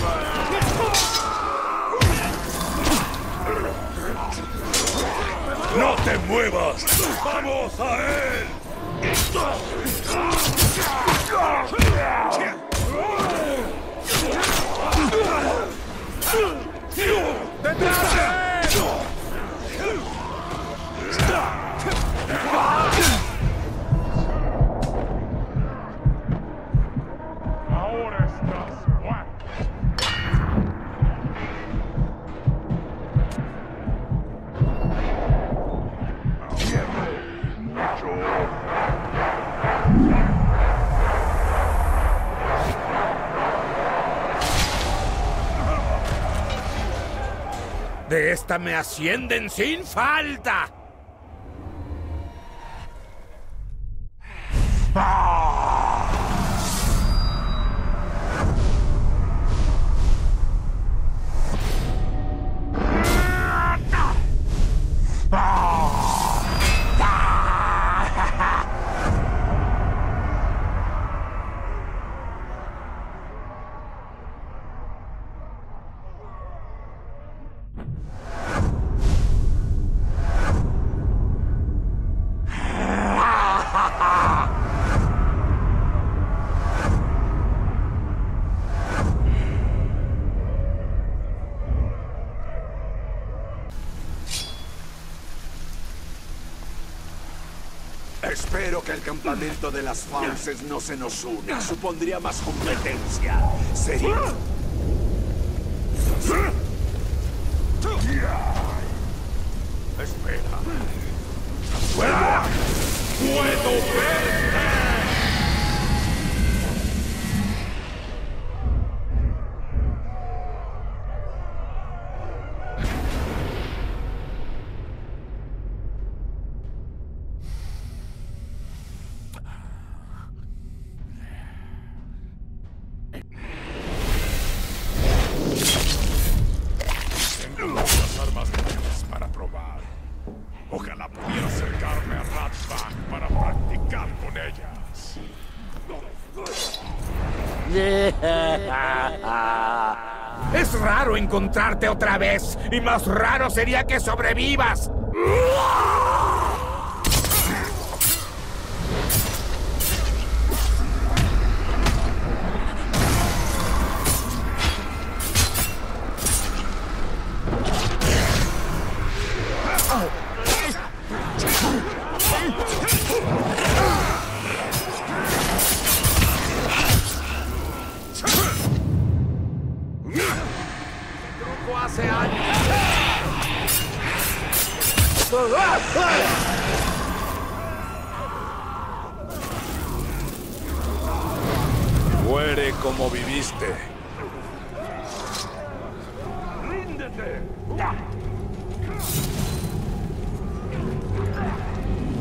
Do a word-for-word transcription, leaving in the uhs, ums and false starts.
¡No te muevas! ¡Vamos a él! ¡Detrás de él! Ahora estás muerto. De esta me ascienden sin falta. Espero que el campamento de las fauces no se nos una. Supondría más competencia. Sería... Espera. ¡Puedo! ¡Puedo verte! Tengo muchas armas nuevas para probar. Ojalá pudiera acercarme a Ratbag para practicar con ellas. Es raro encontrarte otra vez, y más raro sería que sobrevivas. Hace años. Muere como viviste. ¡Ríndete!